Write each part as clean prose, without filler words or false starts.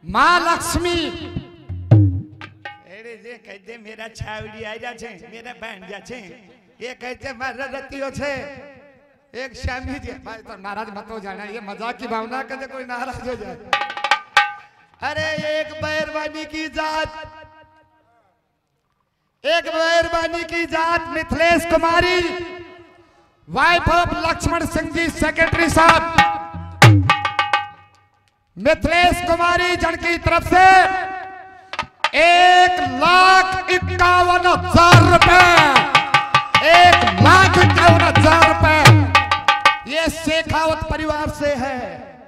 माँ लक्ष्मी अरे जे कहते मेरा छावड़ी आया छे मेरा बहन जा छे ये कहते मारा रतियो छे एक शामी जी भाई तो नाराज मत हो जाना, ये मजाक की भावना कहते कोई नाराज हो जाए। अरे एक बैरवानी की जात Mithilesh Kumari wife of Laxman Singh ji secretary साहब, मिथिलेश कुमारी जन की तरफ से 1,51,000 रुपए, 1,51,000 रुपए ये शेखावत परिवार से है।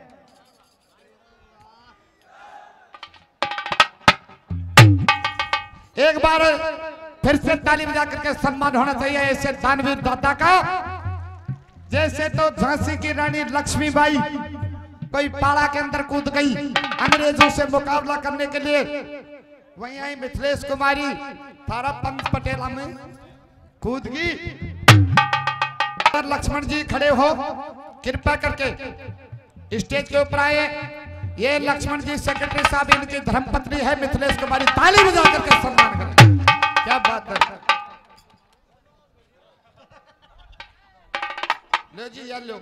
एक बार फिर से ताली बजा करके सम्मान होना चाहिए ऐसे दानवीर दाता का। जैसे तो झांसी की रानी लक्ष्मीबाई कोई पाड़ा के अंदर कूद गई अंग्रेजों से मुकाबला करने के लिए, वहीं आई मिथिलेश कुमारी तारापंत पटेला में कूद गई। लक्ष्मण जी खड़े हो, कृपया करके स्टेज के ऊपर आए। ये लक्ष्मण जी सेक्रेटरी साहब, इनकी धर्मपत्नी है मिथिलेश कुमारी, ताली बजा करके सम्मान करें। क्या बात है, लो जी यार लो।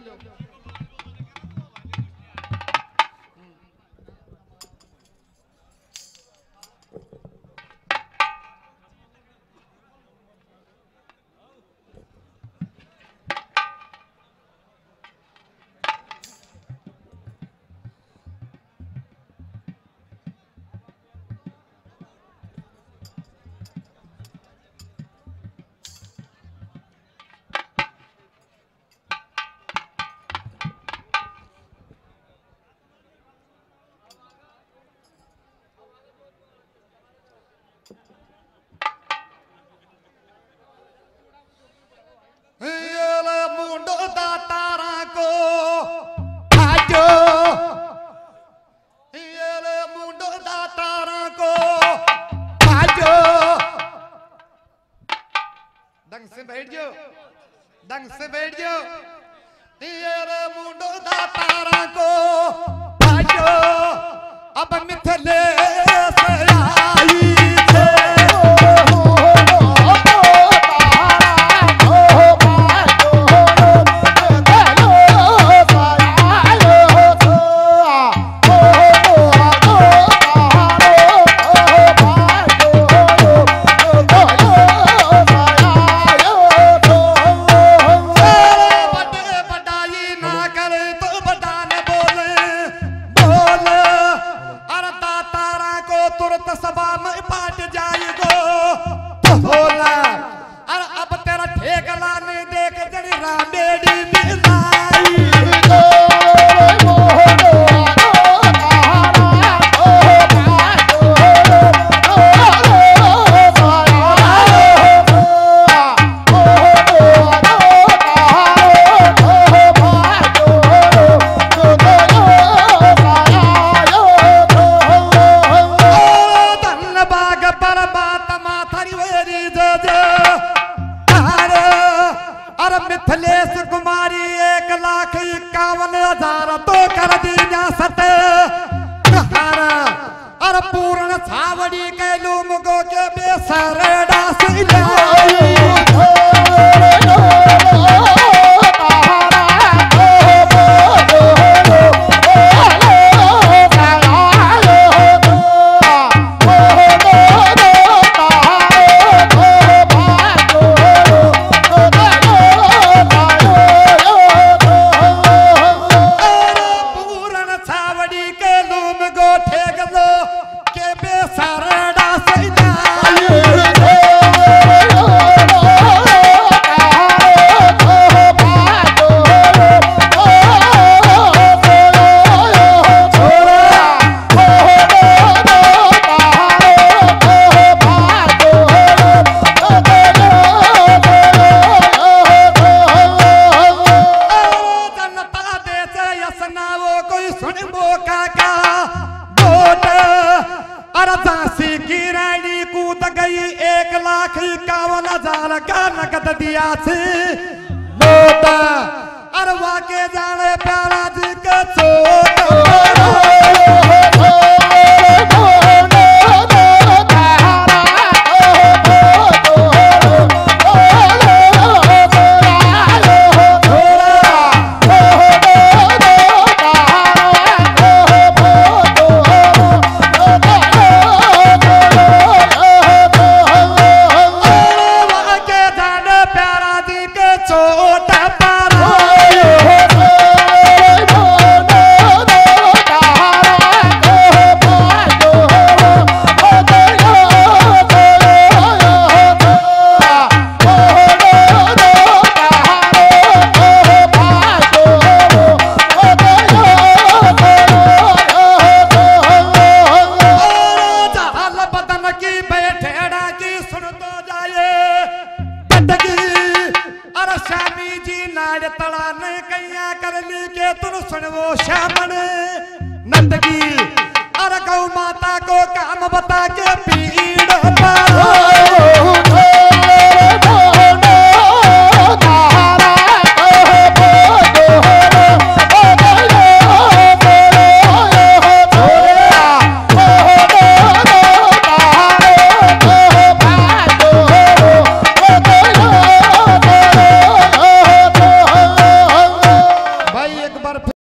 ढंग से बैठ जाओ। ये रे मुंडो दा तारा को भाजो, अब मिथिलेश आई छे। मिथिलेश कुमारी 1,51,000 तो कर दी जा सते। अरे पूर्ण छावड़ी के लूम गो के बेसर डास कूद गई 1,51,000 का नकद दिया थी नोट। अरवा के जाने प्यारा जी के चोट सुन वो श्यामन नंद की